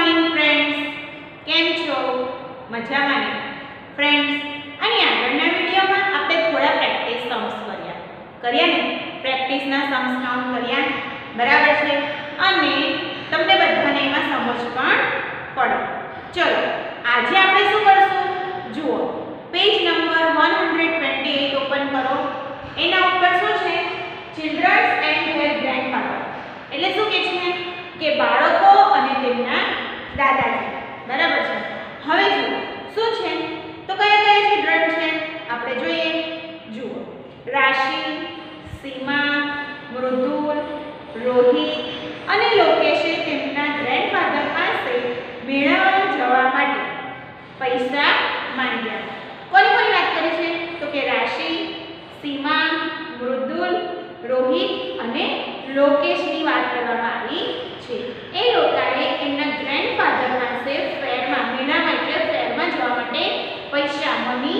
Morning friends, કેમ છો? મજામાં ને ફ્રેન્ડ્સ? આની આગળના વિડીયોમાં આપણે થોડા પ્રેક્ટિસ સમ્સ કર્યા ને પ્રેક્ટિસના સમ્સ કાઉન્ટ કર્યા, બરાબર છે? અને તમને બધાને એમાં સમજ પણ પડે. ચલો આજે આપણે શું કરશું? જુઓ, પેજ નંબર 128 ઓપન કરો. એના ઉપર શું છે? Childrens and their grandfather. એટલે શું કહે છે કે બાળકો અને તેમના દાદાજી, બરાબર છે? હવે જુઓ શું છે, તો કયા કયા ચિલ્ડ્રન છે આપણે જોઈએ. જુઓ, રાશિ, સીમા, મૃદુલ, રોહિત અને લોકેશે તેમના ગ્રેન્ડફાધર પાસે મેળામાં જવા માટે પૈસા માંગ્યા. કોની કોની વાત કરે છે? તો કે રાશિ, સીમા, મૃદુલ, રોહિત અને લોકેશની વાત કરવામાં આવી છે. એ લોકોએ એમના ગ્રેન્ડફાધર પાસે ફેરમાં, મેળામાં એટલે ફેરમાં જવા માટે પૈસા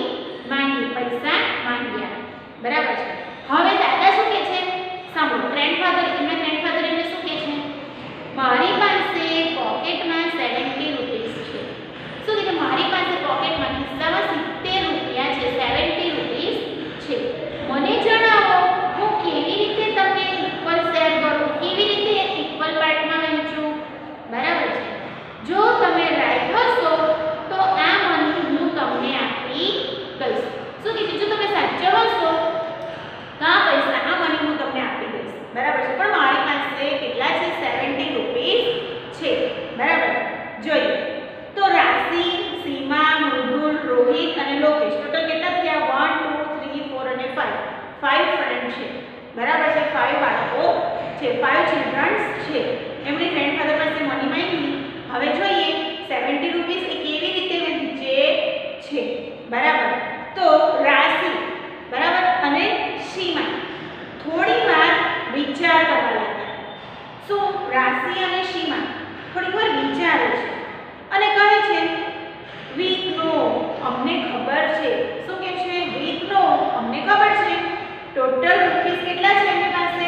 પૈસા માંગ્યા, બરાબર છે? હવે દાદા શું કહે છે? સાંભળો, ગ્રેન્ડફાધર એમને શું કહે છે? મારી પાસે પોકેટમાં 70 રૂપીસ છે. શું કહે છે? મારી પાસે પોકેટમાં ખિસ્સામાં 70 રૂપિયા છે, 70 રૂપીસ છે. મને જણાવો હું કેવી રીતે તમને ઇક્વલ શેર કરું, કેવી રીતે ઇક્વલ પાર્ટમાં વહેંચું, બરાબર છે? જો તમે રાઈટ હશો તો આ મની હું તમને આપી દઈશ. શું કહે છે? જો તમે સાચા હશો તો આ પૈસા, આ મની હું તમને આપી દઈશ, બરાબર છે? પણ મારી પાસે કેટલા છે? 70 રૂપીસ છે, બરાબર? જોઈએ તો રાશિ, સીમા, મૃદુલ, રોહિત અને લોકેશ ટોટલ કેટલા થયા? 1 2 3 4 અને 5. 5 ફ્રેન્ડ છે, બરાબર છે? 5 બાળકો છે, 5 ચિલ્ડ્રન્સ છે. એમની ગ્રેન્ડફાધર પાસે મની માંગી. હવે જોઈએ 70 રૂપીસ એ કેવી રીતે વહેંચે છે, બરાબર? તો રાશિ, બરાબર, અને સીમા થોડી વાર વિચાર કરવા લાગ્યા. શું? રાશિ અને સીમા થોડી વાર વિચારે છે અને કહે છે વી નો, અમને ખબર છે. શું કહે છે? વી નો, અમને ખબર છે. ટોટલ રૂપીસ કેટલા છે એમની પાસે?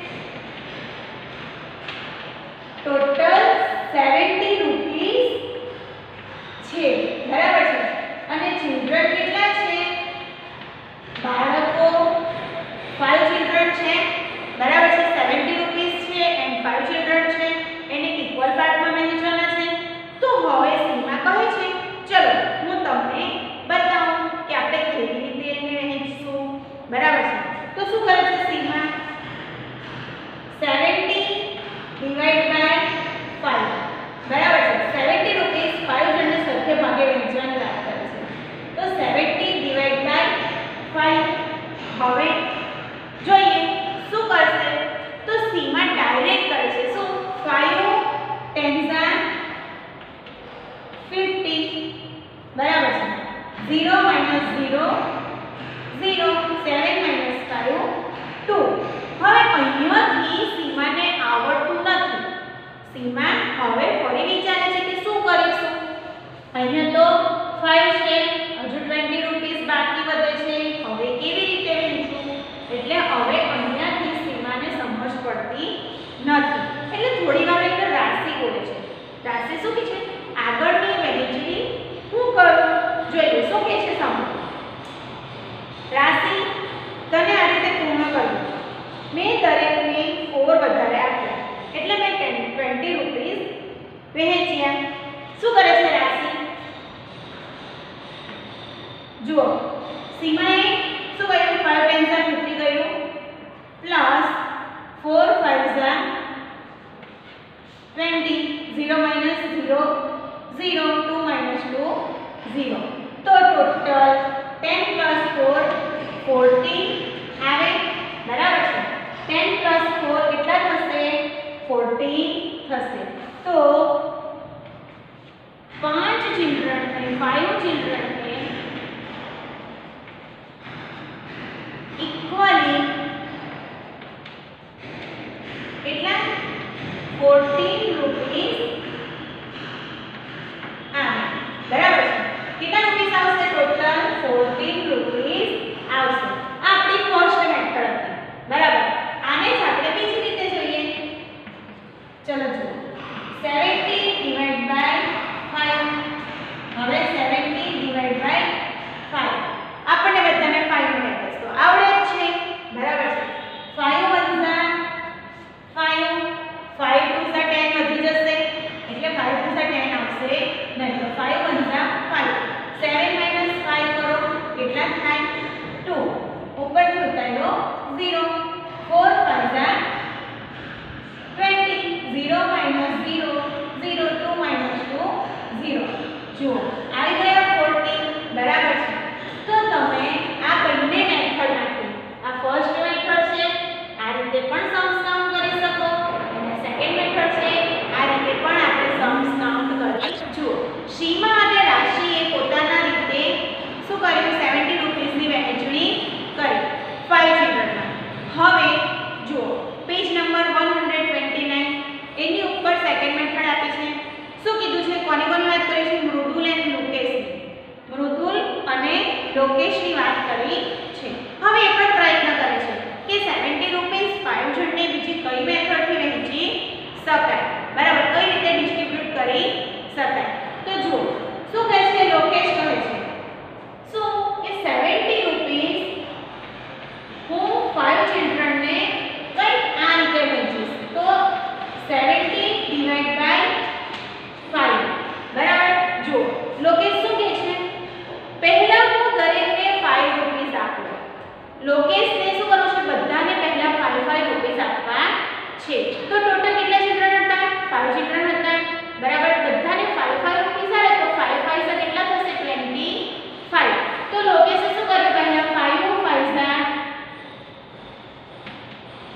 ટોટલ 70 રૂપીસ છે, બરાબર છે? અને ચિલ્ડ્રન કેટલા છે? બાળકો 5 ચિલ્ડ્રન છે, બરાબર છે? 70 રૂપીસ છે એન્ડ 5 ચિલ્ડ્રન છે. એને ઇક્વલ પાર્ટમાં વહેંચવાના છે. તો હવે સીમા કહે છે ચલો હું તમને બતાવું કે આપણે કેવી રીતે એને વહેંચશું, બરાબર છે? તો શું કરે છે સીમા? 70 ડિવાઇડ બાય 5, બરાબર છે? 70 રૂપીસ 5 જણને સરખે ભાગે વહેંચવાની વાત કરે છે. તો 70 ડિવાઇડ બાય 5. હવે જોઈએ શું કરશે? તો સીમા ડાયરેક્ટ કરે છે. શું? 5 10 50, બરાબર છે? 0 - 0 0, 7 - 5 2. હવે અહીંયાથી સીમાને આવડતું નથી. સીમા હવે ફરી વિચારે છે કે શું કરીશું? અહીંયા તો 5 છે, હજુ 20 રૂપીસ બાકી વધે છે. હવે કેવી રીતે વહેંચવું? એટલે હવે અહીંયાથી સીમાને સમજ પડતી નથી. એટલે થોડી વાર એટલે રાશિ બોલે છે. રાશિ શું કહે છે? આગળની વહેંચણી હું કરું. જોઈએ શું કહે છે, સાંભળો. રાશિ, તને આ રીતે પૂર્ણ કર્યું. મેં દરેકને 4 વધારે આપ્યા એટલે મેં 20 રૂપીસ વહેંચ્યા. શું કરે છે રાશિ? જુઓ, સીમાએ શું કર્યું? 5 10 50 કર્યું પ્લસ 4 5 20, 0 - 0 0, 2 - 2 0. તો ટોટલ 10 + 4 14 આવે, બરાબર છે? 10 + 4 કેટલા થશે? 14 થશે. તો 5 ચિલ્ડ્રનને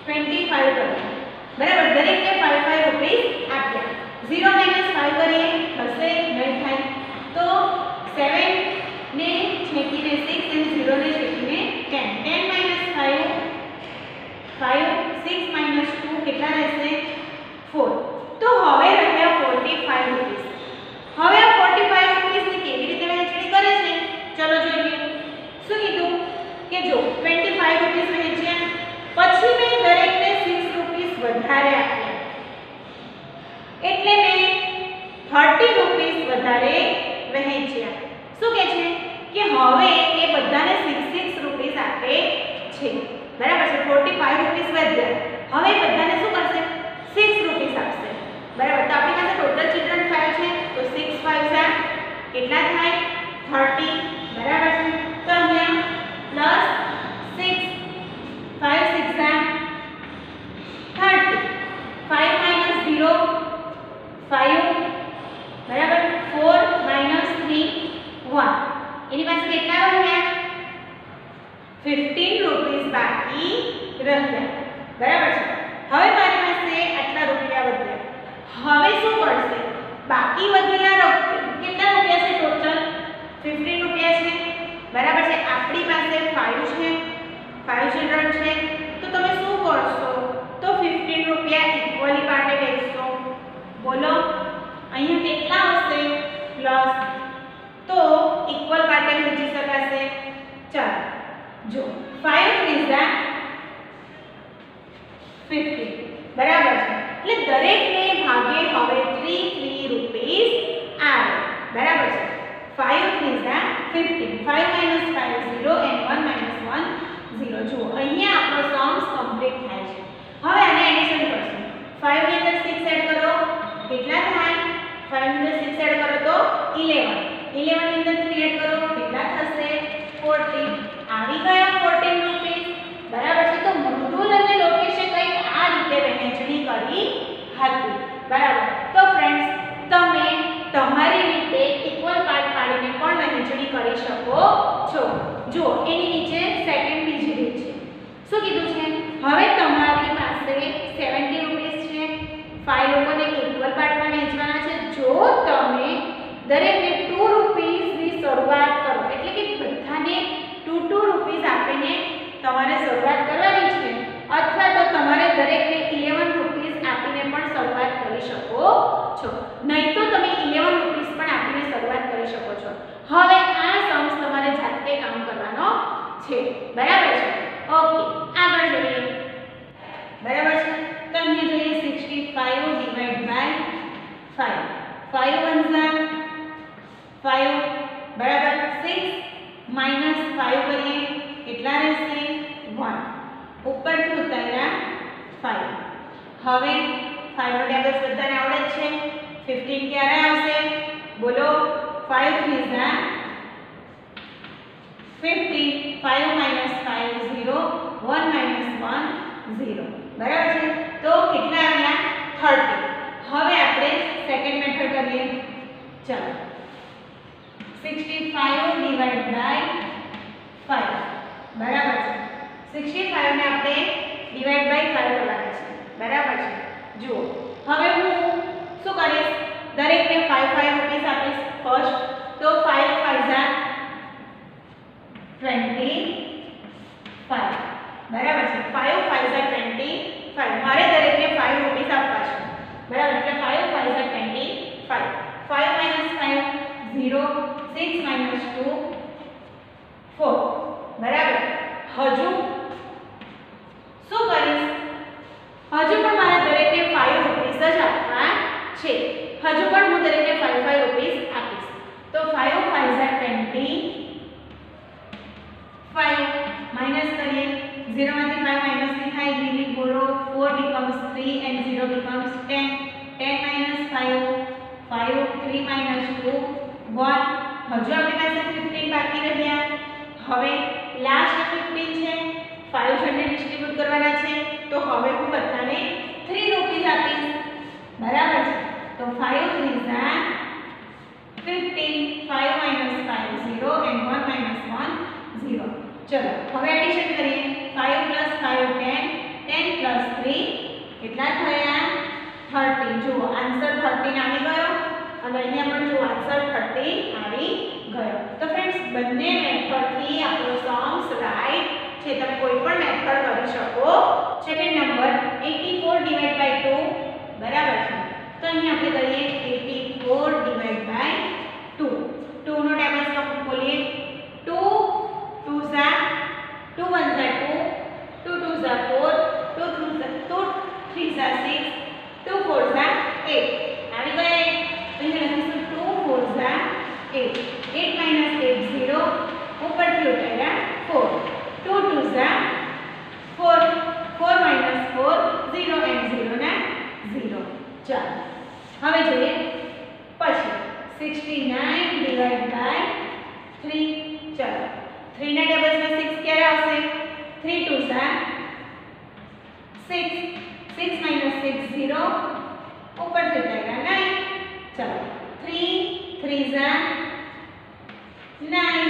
25 કરીએ બરાબર દરેકને 5 રૂપીસ આપ્યા 0 - 5 કરીએ થશે નહીં થાય તો 7 ને છેકીને 6 અને 0 ને છેકીને 10 10 - 5 5 6 - 2 કેટલા રહેશે 4 તો હવે રહ્યા 45 રૂપીસ હવે આ 45 રૂપીસની કેવી રીતે વહેંચણી કરે છે ચલો જોઈએ શું કીધું કે જો 25 રૂપીસ વહેંચ્યા પછી મેં દરેકને 6 રૂપીસ વધારે આપ્યા એટલે મેં 30 રૂપીસ વધારે વહેંચ્યા શું કહે છે કે હવે એ બધાને 6 રૂપીસ આપે છે બરાબર છે 45 રૂપીસ વધ્યા હવે બધાને શું કરશે 6 રૂપીસ આપશે બરાબર તો આપણી પાસે ટોટલ ચિલ્ડ્રન થયા છે તો 6 5 કેટલા થાય 30 બરાબર છે તો અહીંયા +6 5 6 30 5 - 0 5 બરાબર 4 - 3 1 એની પાસે કેટલા રહ્યા 15 રૂપીસ બાકી રહ્યા બરાબર છે હવે મારી પાસે આટલા રૂપિયા વધ્યા હવે શું પડશે બાકી વધેલા કેટલા રૂપિયા છે ટોટલ 15 રૂપિયા છે બરાબર છે આપણી પાસે 5 છે 5 ચિલ્ડ્રન છે તો તમે શું કરશો તો 15 રૂપિયા ઇક્વલી પાર્ટે વહેંચશો બોલો અહીંયા કેટલા આવશે પ્લસ તો ઇક્વલ પાર્ટે વહેંચી શકાશે ચાલો જો 5 3 15 બરાબર છે એટલે દરેકને ભાગે હવે 3 રૂપીસ આવે બરાબર છે 5 3 15 5 - 5 0 and 1 - 1 0 જુઓ અહીંયા આપણો સમ્સ કમ્પ્લીટ થાય છે હવે આને એડિશન કરશું 5 ની અંદર 6 એડ કરો કેટલા થાય 5 ની અંદર 6 એડ કરો તો 11 11 ની અંદર 3 એડ કરો કેટલા થશે 14 આવી ગયા 14 રૂપીસ બરાબર છે તો મૃદુલ અને લોકેશે કંઈક આ રીતે વહેંચણી કરી હતી બરાબર તો ફ્રેન્ડ્સ તમે તમારી રીતે ઇક્વલ પાર્ટ પાડીને પણ વહેંચણી કરી શકો છો જો એની નીચે સેકન્ડ બીજી રીત છે શું કીધું છે હવે તમારી પાસે 70 રૂપીસ છે 5 લોકોને ઇક્વલ પાર્ટમાં વહેંચવાના છે જો તમે દરેકને 2 રૂપીસની શરૂઆત કરો એટલે કે બધાને 2 રૂપીસ આપીને તમારે શરૂઆત કરવાની છે અથવા તો તમારે દરેકને 11 રૂપીસ આપીને પણ શરૂઆત કરી શકો છો નહીં તો તમે 11 રૂપીસ પણ આપીને શરૂઆત કરી શકો છો હવે આ સમ્સ તમારે જાતે કામ કરવાનો છે બરાબર છે ઓકે આગળ જોઈએ બરાબર છે તો અહીંયા જોઈએ 65 / 5 5 1 5 બરાબર 6 - 5 કરીએ કેટલા રહેશે 1 ઉપરથી ઉતાર્યા 5 હવે 5 નો ટેબલ્સ બધાને આવડે છે 15 ક્યારે આવશે બોલો 5 3 15 5 - 5 0 1 - 1 0 બરાબર છે તો કેટલા આવ્યા 30 હવે આપણે સેકન્ડ મેથડ કરીએ ચાલો 65 / 5 બરાબર છે 65 ને આપણે ડિવાઈડ બાય 5 કરવાના છે બરાબર છે જુઓ હવે હું શું કરીશ દરેકને 5 રૂપીસ આપીશ ફર્સ્ટ તો 5 5 25 બરાબર છે 5 5 25 મારે દરેકને 5 રૂપીસ આપવા છે બરાબર એટલે 5 5 25 5 - 5 0 6 - 2 4 બરાબર હજુ શું કરીશ હજુ પણ મારે દરેકને 5 રૂપીસ જ આપવા છે હજુ પણ હું દરેકને 5 રૂપીસ આપીશ તો 5 5 20 5 માઈનસ કરીએ 0 માંથી 5 માઈનસ થાય લીલી બોરો 4 becomes 3 and 0 becomes 10 10 minus 5 5 3 minus 2 1 હજુ આપણી પાસે 15 બાકી રહ્યા હવે લાસ્ટ 15 છે 5 જણને ડિસ્ટ્રીબ્યુટ કરવાના છે તો હવે હું બધાને 3 રૂપીસ આપીશ બરાબર છે તો 5 3 15 5 minus 5 0 and 1 minus 1 0 ચલો હવે એડિશન કરીએ 5 plus 5 10 10 plus કેટલા થયા 13 જુઓ આન્સર 13 આવી ગયો અને અહીંયા પણ જો આન્સર 13 આવી ગયો તો ફ્રેન્ડ્સ બંને મેથડથી આપણો સમ્સ રાઈટ છે તમે કોઈ પણ મેથડ કરી શકો સેકન્ડ નંબર 84 ડિવાઇડ બાય 2 બરાબર છે તો અહીંયા આપણે કરીએ 84 ડિવાઇડ બાય 2 2 નો ટેબલ ફોર્મ ખોલીએ 2 2 ઝા 2 1 ઝા 2 2 2 ઝા 4 2 3 ઝા 6 2 4 ઝા 8 આવી ગયા અહીંયા લખીશું 2 4 ઝા 8 8 - 8 0 ઉપરથી ઉતાર્યા 4 2 2 ઝા 4 4 - 4 0 and 0 ના 0 ચાલો હવે જોઈએ પછી 69 ડિવાઇડ બાય 3 ચાલો 3 ના ટેબલ્સમાં 6 ક્યારે આવશે 3 2 ઝા 6 6 - 6 0 ઉપરથી ઉતાર્યા 9 ચાલો 3 3 ઝા 9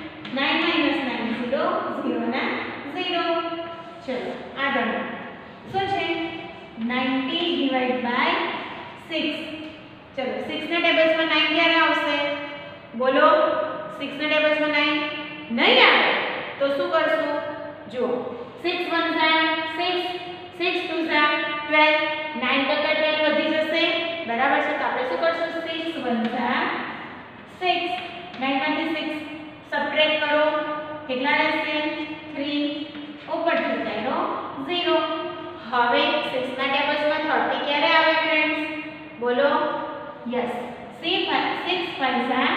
9 - 9 0 0 ના 0 ચલો આગળ શું છે 90 ડિવાઇડ બાય 6 ચલો 6 ના ટેબલ્સમાં 9 ક્યારે આવશે બોલો 6 ના ટેબલ્સમાં 9 નહીં આવે તો શું કરશું જુઓ 6 1 ઝા 6 6 2 ઝા 12 9 કરતા 12 વધી જશે બરાબર છે તો આપણે શું કરશું 6 1 ઝા 6 9 માંથી 6 સબટ્રેક્ટ કરો કેટલા રહેશે 3 ઉપરથી ઉતારો 0 હવે 6 ના ટેબલ્સમાં 30 ક્યારે આવે ફ્રેન્ડ્સ બોલો યસ 6 5 ઝા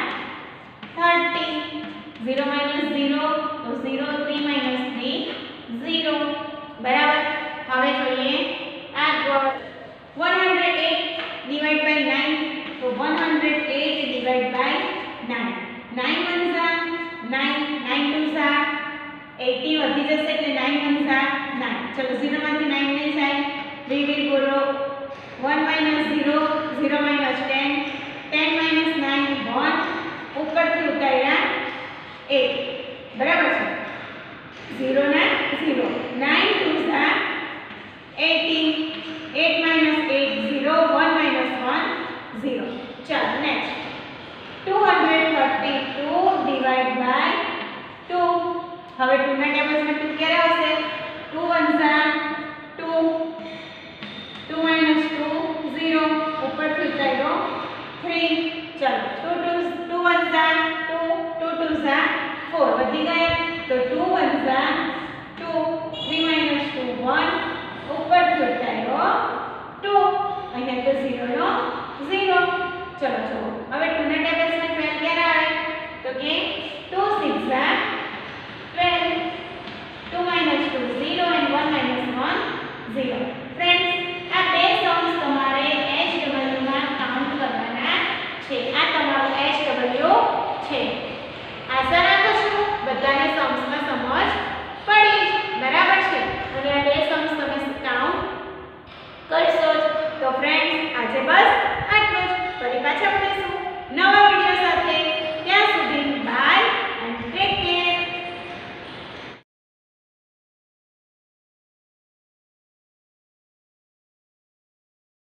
30 0 - 0 તો 0 3 - 3 0 બરાબર હવે જોઈએ આગળ 108 ડિવાઇડ બાય 9 તો 108 ડિવાઇડ બાય 9 9 1 ઝા 9 9 2 ઝા 80 વધી જશે એટલે 9 1 ઝા 9 ચલો 0 માંથી 9 નહીં જાય we will borrow 1 - 0 0 - 10 10 - 9 1 ઉપરથી ઉતાર્યા 8 બરાબર છે 0 ના 0 9 2 ઝા 18 8 - 8 0 1 - 1 0 ચાલો નેક્સ્ટ 232 ડિવાઇડ બાય 2 હવે 2 ના ટેબલ્સમાં 2 ક્યારે આવશે 2 1 ઝા 2 2 - 2 0 ઉપરથી ઉતાર્યો 3 ચાલો 2 1 ઝા 2 2 2 ઝા 4 વધી ગયા તો 2 1 ઝા 2 3 - 2 1 ઉપરથી ઉતાર્યો 2 અહીંયા તો 0 નો 0 ચલો જુઓ હવે 2 ના ટેબલ્સમાં 12 ક્યારે આવે તો કે 2 6 ઝા 12 2 - 2 0 and 1 - 1 0 ફ્રેન્ડ્સ આ બે સમ્સ તમારે HW માં કાઉન્ટ કરવાના છે આ તમારું HW છે